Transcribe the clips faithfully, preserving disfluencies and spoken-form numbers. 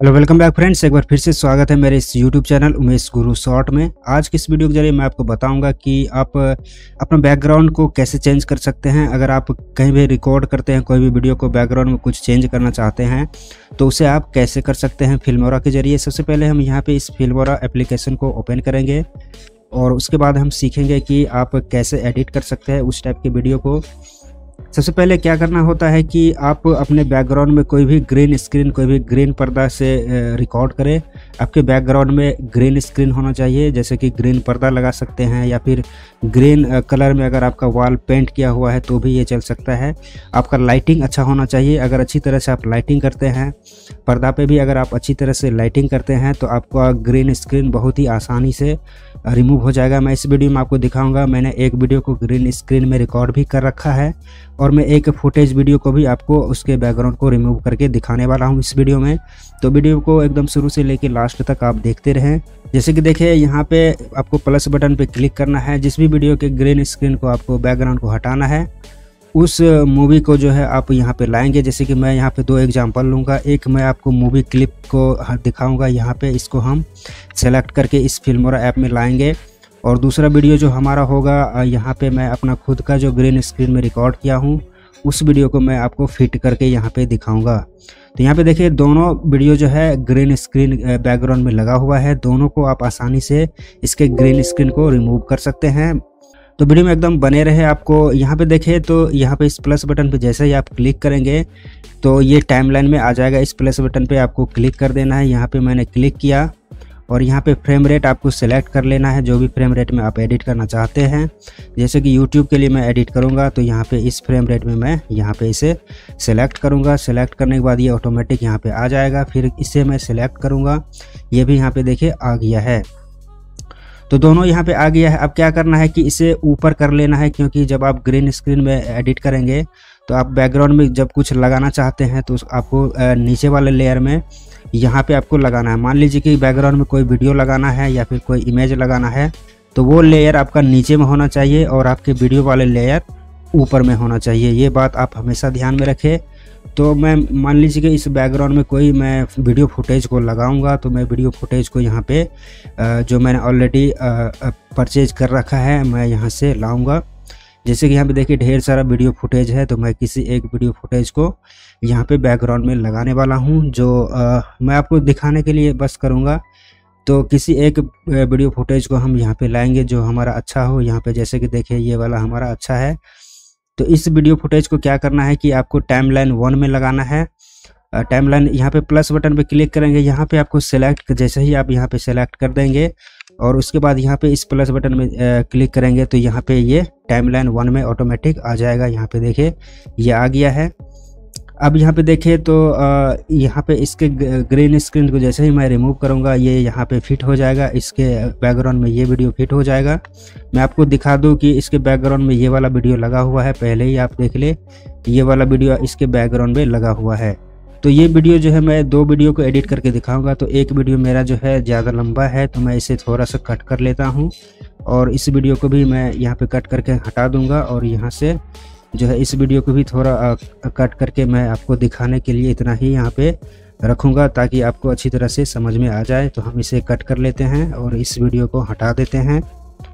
Hello welcome back friends, एक बार फिर से स्वागत है मेरे इस यूट्यूब चैनल उमेश गुरु शॉर्ट में। आज की इस वीडियो के जरिए मैं आपको बताऊंगा कि आप अपना बैकग्राउंड को कैसे चेंज कर सकते हैं। अगर आप कहीं भी रिकॉर्ड करते हैं कोई भी वीडियो को, बैकग्राउंड में कुछ चेंज करना चाहते हैं तो उसे आप कैसे कर सकते हैं फिल्मोरा के जरिए। सबसे पहले हम यहाँ पे इस फिल्मोरा एप्लीकेशन को ओपन करेंगे और उसके बाद हम सीखेंगे कि आप कैसे एडिट कर सकते हैं उस टाइप की वीडियो को। सबसे पहले क्या करना होता है कि आप अपने बैकग्राउंड में कोई भी ग्रीन स्क्रीन, कोई भी ग्रीन पर्दा से रिकॉर्ड करें। आपके बैकग्राउंड में ग्रीन स्क्रीन होना चाहिए, जैसे कि ग्रीन पर्दा लगा सकते हैं या फिर ग्रीन कलर में अगर आपका वॉल पेंट किया हुआ है तो भी ये चल सकता है। आपका लाइटिंग अच्छा होना चाहिए। अगर अच्छी तरह से आप लाइटिंग करते हैं, पर्दा पे भी अगर आप अच्छी तरह से लाइटिंग करते हैं तो आपका ग्रीन स्क्रीन बहुत ही आसानी से रिमूव हो जाएगा। मैं इस वीडियो में आपको दिखाऊंगा। मैंने एक वीडियो को ग्रीन स्क्रीन में रिकॉर्ड भी कर रखा है और मैं एक फुटेज वीडियो को भी आपको उसके बैकग्राउंड को रिमूव करके दिखाने वाला हूं इस वीडियो में। तो वीडियो को एकदम शुरू से लेकर लास्ट तक आप देखते रहें। जैसे कि देखिए, यहाँ पे आपको प्लस बटन पे क्लिक करना है। जिस भी वीडियो के ग्रीन स्क्रीन को आपको बैकग्राउंड को हटाना है उस मूवी को जो है आप यहाँ पे लाएंगे। जैसे कि मैं यहाँ पे दो एग्जांपल लूँगा। एक मैं आपको मूवी क्लिप को दिखाऊंगा, यहाँ पे इसको हम सेलेक्ट करके इस फिल्मोरा ऐप में लाएंगे। और दूसरा वीडियो जो हमारा होगा, यहाँ पे मैं अपना खुद का जो ग्रीन स्क्रीन में रिकॉर्ड किया हूँ उस वीडियो को मैं आपको फिट करके यहाँ पे दिखाऊंगा। तो यहाँ पे देखिए, दोनों वीडियो जो है ग्रीन स्क्रीन बैकग्राउंड में लगा हुआ है। दोनों को आप आसानी से इसके ग्रीन स्क्रीन को रिमूव कर सकते हैं। तो वीडियो में एकदम बने रहे। आपको यहाँ पे देखें तो यहाँ पे इस प्लस बटन पे जैसे ही आप क्लिक करेंगे तो ये टाइमलाइन में आ जाएगा। इस प्लस बटन पे आपको क्लिक कर देना है। यहाँ पे मैंने क्लिक किया और यहाँ पे फ्रेम रेट आपको सेलेक्ट कर लेना है, जो भी फ्रेम रेट में आप एडिट करना चाहते हैं। जैसे कि यूट्यूब के लिए मैं एडिट करूँगा तो यहाँ पे इस फ्रेम रेट में मैं यहाँ पे इसे सेलेक्ट करूँगा। सेलेक्ट करने के बाद ये ऑटोमेटिक यहाँ पे आ जाएगा। फिर इसे मैं सेलेक्ट करूँगा, ये भी यहाँ पे देखिए आ गया है। तो दोनों यहाँ पे आ गया है। अब क्या करना है कि इसे ऊपर कर लेना है, क्योंकि जब आप ग्रीन स्क्रीन में एडिट करेंगे तो आप बैकग्राउंड में जब कुछ लगाना चाहते हैं तो आपको नीचे वाले लेयर में यहाँ पे आपको लगाना है। मान लीजिए कि बैकग्राउंड में कोई वीडियो लगाना है या फिर कोई इमेज लगाना है तो वो लेयर आपका नीचे में होना चाहिए और आपके वीडियो वाले लेयर ऊपर में होना चाहिए। ये बात आप हमेशा ध्यान में रखें। तो मैं मान लीजिए कि इस बैकग्राउंड में कोई मैं वीडियो फुटेज को लगाऊंगा तो मैं वीडियो फुटेज को यहाँ पे जो मैंने ऑलरेडी परचेज कर रखा है मैं यहाँ से लाऊंगा। जैसे कि यहाँ पे देखिए ढेर सारा वीडियो फुटेज है, तो मैं किसी एक वीडियो फुटेज को यहाँ पे बैकग्राउंड में लगाने वाला हूँ, जो आ, मैं आपको दिखाने के लिए बस करूँगा। तो किसी एक वीडियो फुटेज को हम यहाँ पे लाएंगे जो हमारा अच्छा हो। यहाँ पे जैसे कि देखिए ये वाला हमारा अच्छा है। तो इस वीडियो फुटेज को क्या करना है कि आपको टाइमलाइन वन में लगाना है। टाइमलाइन यहाँ पे प्लस बटन पे क्लिक करेंगे, यहाँ पे आपको सेलेक्ट, जैसे ही आप यहाँ पे सेलेक्ट कर देंगे और उसके बाद यहाँ पे इस प्लस बटन में क्लिक करेंगे तो यहाँ पे ये टाइमलाइन वन में ऑटोमेटिक आ जाएगा। यहाँ पे देखिए ये आ गया है। अब यहाँ पे देखिए तो यहाँ पे इसके ग्रीन स्क्रीन को जैसे ही मैं रिमूव करूँगा ये यहाँ पे फिट हो जाएगा। इसके बैकग्राउंड में ये वीडियो फिट हो जाएगा। मैं आपको दिखा दूँ कि इसके बैकग्राउंड में ये वाला वीडियो लगा हुआ है, पहले ही आप देख ले, ये वाला वीडियो इसके बैकग्राउंड में लगा हुआ है। तो ये वीडियो जो है मैं दो वीडियो को एडिट करके दिखाऊंगा। तो एक वीडियो मेरा जो है ज़्यादा लंबा है तो मैं इसे थोड़ा सा कट कर लेता हूँ और इस वीडियो को भी मैं यहाँ पे कट करके हटा दूँगा और यहाँ से जो है इस वीडियो को भी थोड़ा कट करके मैं आपको दिखाने के लिए इतना ही यहाँ पे रखूँगा ताकि आपको अच्छी तरह से समझ में आ जाए। तो हम इसे कट कर लेते हैं और इस वीडियो को हटा देते हैं।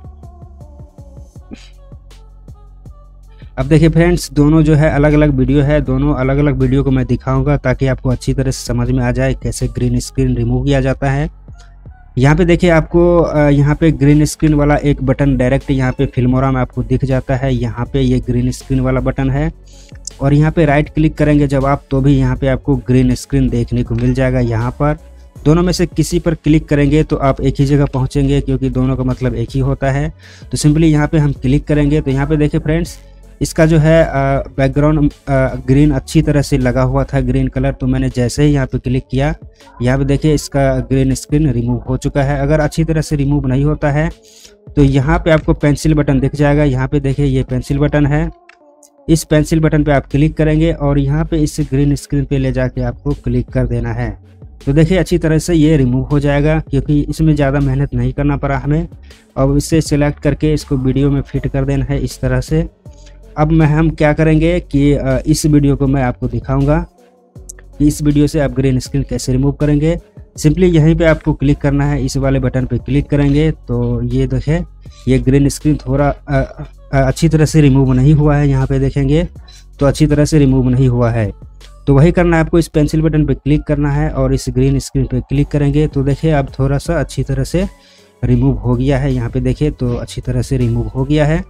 अब देखिए फ्रेंड्स, दोनों जो है अलग अलग वीडियो है। दोनों अलग अलग वीडियो को मैं दिखाऊंगा ताकि आपको अच्छी तरह से समझ में आ जाए कैसे ग्रीन स्क्रीन रिमूव किया जाता है। यहाँ पे देखिए आपको यहाँ पे ग्रीन स्क्रीन वाला एक बटन डायरेक्ट यहाँ पे फिल्मोरा में आपको दिख जाता है। यहाँ पे ये ग्रीन स्क्रीन वाला बटन है और यहाँ पे राइट क्लिक करेंगे जब आप तो भी यहाँ पे आपको ग्रीन स्क्रीन देखने को मिल जाएगा। यहाँ पर दोनों में से किसी पर क्लिक करेंगे तो आप एक ही जगह पहुँचेंगे, क्योंकि दोनों का मतलब एक ही होता है। तो सिंपली यहाँ पे हम क्लिक करेंगे तो यहाँ पे देखिए फ्रेंड्स, इसका जो है बैकग्राउंड ग्रीन अच्छी तरह से लगा हुआ था, ग्रीन कलर। तो मैंने जैसे ही यहाँ पे क्लिक किया, यहाँ पे देखिए इसका ग्रीन स्क्रीन रिमूव हो चुका है। अगर अच्छी तरह से रिमूव नहीं होता है तो यहाँ पे आपको पेंसिल बटन दिख जाएगा। यहाँ पे देखिए ये पेंसिल बटन है। इस पेंसिल बटन पे आप क्लिक करेंगे और यहाँ पे इस ग्रीन स्क्रीन पे ले जाके आपको क्लिक कर देना है। तो देखिए अच्छी तरह से ये रिमूव हो जाएगा, क्योंकि इसमें ज़्यादा मेहनत नहीं करना पड़ा हमें। अब इसे सिलेक्ट करके इसको वीडियो में फिट कर देना है इस तरह से। अब मैं हम क्या करेंगे कि इस वीडियो को मैं आपको दिखाऊंगा। कि इस वीडियो से आप ग्रीन स्क्रीन कैसे रिमूव करेंगे। सिंपली यहीं पे आपको क्लिक करना है, इस वाले बटन पे क्लिक करेंगे तो ये देखें ये ग्रीन स्क्रीन थोड़ा आ, आ, अच्छी तरह से रिमूव नहीं हुआ है। यहाँ पे देखेंगे तो अच्छी तरह से रिमूव नहीं हुआ है। तो वही करना है आपको, इस पेंसिल बटन पे क्लिक करना है और इस ग्रीन स्क्रीन पे क्लिक करेंगे तो देखिए अब थोड़ा सा अच्छी तरह से रिमूव हो गया है। यहाँ पे देखिए तो अच्छी तरह से रिमूव हो गया है।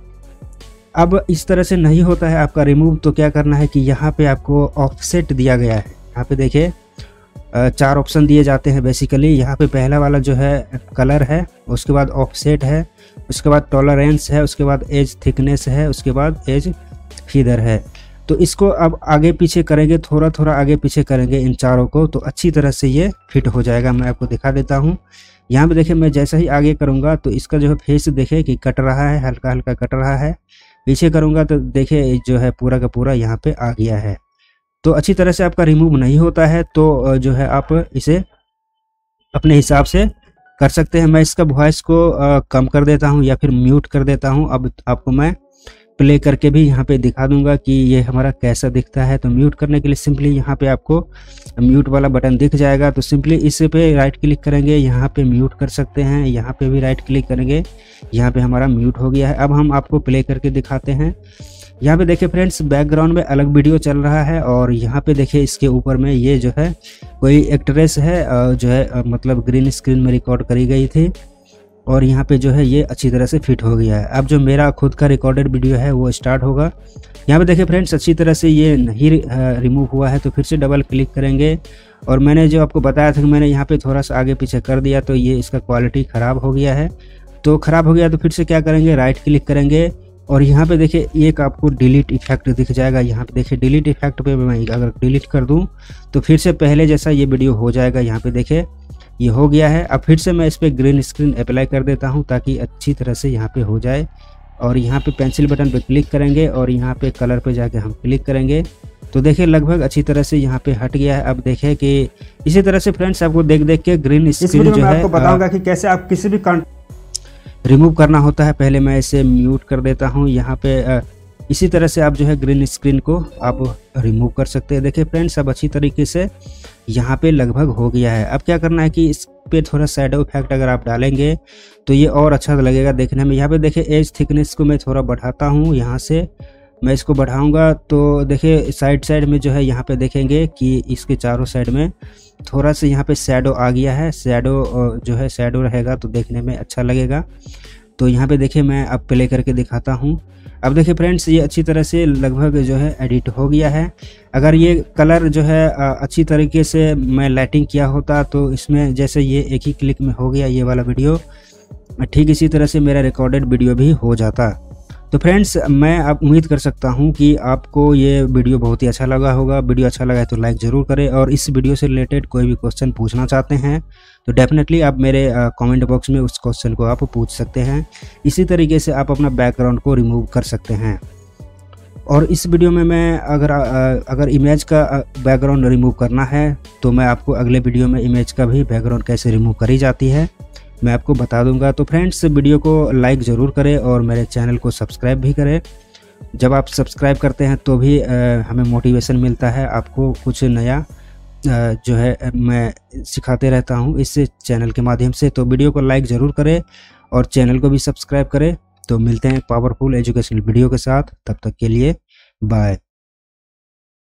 अब इस तरह से नहीं होता है आपका रिमूव, तो क्या करना है कि यहाँ पे आपको ऑफसेट दिया गया है। यहाँ पे देखिए चार ऑप्शन दिए जाते हैं बेसिकली। यहाँ पे पहला वाला जो है कलर है, उसके बाद ऑफसेट है, उसके बाद टॉलरेंस है, उसके बाद एज थिकनेस है, उसके बाद एज फीदर है। तो इसको अब आगे पीछे करेंगे, थोड़ा थोड़ा आगे पीछे करेंगे इन चारों को तो अच्छी तरह से ये फिट हो जाएगा। मैं आपको दिखा देता हूँ। यहाँ पे देखिए मैं जैसा ही आगे करूँगा तो इसका जो है फेस देखे कि कट रहा है, हल्का हल्का कट रहा है। पीछे करूँगा तो देखिए जो है पूरा का पूरा यहाँ पे आ गया है। तो अच्छी तरह से आपका रिमूव नहीं होता है तो जो है आप इसे अपने हिसाब से कर सकते हैं। मैं इसका वॉइस को कम कर देता हूँ या फिर म्यूट कर देता हूँ। अब आपको मैं प्ले करके भी यहाँ पे दिखा दूंगा कि ये हमारा कैसा दिखता है। तो म्यूट करने के लिए सिंपली यहाँ पे आपको म्यूट वाला बटन दिख जाएगा, तो सिंपली इस पे राइट क्लिक करेंगे, यहाँ पे म्यूट कर सकते हैं। यहाँ पे भी राइट क्लिक करेंगे, यहाँ पे हमारा म्यूट हो गया है। अब हम आपको प्ले करके दिखाते हैं। यहाँ पे देखिए फ्रेंड्स बैकग्राउंड में अलग वीडियो चल रहा है और यहाँ पे देखिए इसके ऊपर में ये जो है कोई एक्ट्रेस है जो है मतलब ग्रीन स्क्रीन में रिकॉर्ड करी गई थी और यहाँ पे जो है ये अच्छी तरह से फिट हो गया है। अब जो मेरा खुद का रिकॉर्डेड वीडियो है वो स्टार्ट होगा। यहाँ पे देखिए फ्रेंड्स अच्छी तरह से ये नहीं रिमूव हुआ है, तो फिर से डबल क्लिक करेंगे और मैंने जो आपको बताया था कि मैंने यहाँ पे थोड़ा सा आगे पीछे कर दिया तो ये इसका क्वालिटी ख़राब हो गया है। तो ख़राब हो गया तो फिर से क्या करेंगे, राइट क्लिक करेंगे और यहाँ पे देखिए एक आपको डिलीट इफेक्ट दिख जाएगा। यहाँ पे देखिए डिलीट इफेक्ट पे मैं अगर डिलीट कर दूँ तो फिर से पहले जैसा ये वीडियो हो जाएगा। यहाँ पे देखिए ये हो गया है। अब फिर से मैं इस पर ग्रीन स्क्रीन अप्लाई कर देता हूँ ताकि अच्छी तरह से यहाँ पे हो जाए। और यहाँ पे पेंसिल बटन पे क्लिक करेंगे और यहाँ पे कलर पे जाके हम क्लिक करेंगे तो देखिए लगभग अच्छी तरह से यहाँ पे हट गया है। अब देखिए कि इसी तरह से फ्रेंड्स आपको देख देख के ग्रीन स्क्रीन जो है आपको बताऊंगा कि कैसे आप किसी भी रिमूव करना होता है। पहले मैं इसे म्यूट कर देता हूँ। यहाँ पे इसी तरह से आप जो है ग्रीन स्क्रीन को आप रिमूव कर सकते हैं। देखिए फ्रेंड्स अब अच्छी तरीके से यहाँ पे लगभग हो गया है। अब क्या करना है कि इस पे थोड़ा शैडो इफेक्ट अगर आप डालेंगे तो ये और अच्छा लगेगा देखने में। यहाँ पे देखिए एज थिकनेस को मैं थोड़ा बढ़ाता हूँ, यहाँ से मैं इसको बढ़ाऊंगा तो देखिए साइड साइड में जो है यहाँ पे देखेंगे कि इसके चारों साइड में थोड़ा सा यहाँ पे शैडो आ गया है। शैडो जो है शैडो रहेगा तो देखने में अच्छा लगेगा। तो यहाँ पे देखिए मैं अब प्ले करके दिखाता हूँ। अब देखिए फ्रेंड्स ये अच्छी तरह से लगभग जो है एडिट हो गया है। अगर ये कलर जो है अच्छी तरीके से मैं लाइटिंग किया होता तो इसमें जैसे ये एक ही क्लिक में हो गया ये वाला वीडियो, ठीक इसी तरह से मेरा रिकॉर्डेड वीडियो भी हो जाता। तो फ्रेंड्स मैं अब उम्मीद कर सकता हूं कि आपको ये वीडियो बहुत ही अच्छा लगा होगा। वीडियो अच्छा लगा है तो लाइक ज़रूर करें और इस वीडियो से रिलेटेड कोई भी क्वेश्चन पूछना चाहते हैं तो डेफिनेटली आप मेरे कमेंट बॉक्स में उस क्वेश्चन को आप पूछ सकते हैं। इसी तरीके से आप अपना बैकग्राउंड को रिमूव कर सकते हैं। और इस वीडियो में मैं अगर अगर इमेज का बैकग्राउंड रिमूव करना है तो मैं आपको अगले वीडियो में इमेज का भी बैकग्राउंड कैसे रिमूव करी जाती है मैं आपको बता दूंगा। तो फ्रेंड्स वीडियो को लाइक ज़रूर करें और मेरे चैनल को सब्सक्राइब भी करें। जब आप सब्सक्राइब करते हैं तो भी आ, हमें मोटिवेशन मिलता है, आपको कुछ नया आ, जो है मैं सिखाते रहता हूं इस चैनल के माध्यम से। तो वीडियो को लाइक ज़रूर करें और चैनल को भी सब्सक्राइब करें। तो मिलते हैं पावरफुल एजुकेशनल वीडियो के साथ, तब तक के लिए बाय।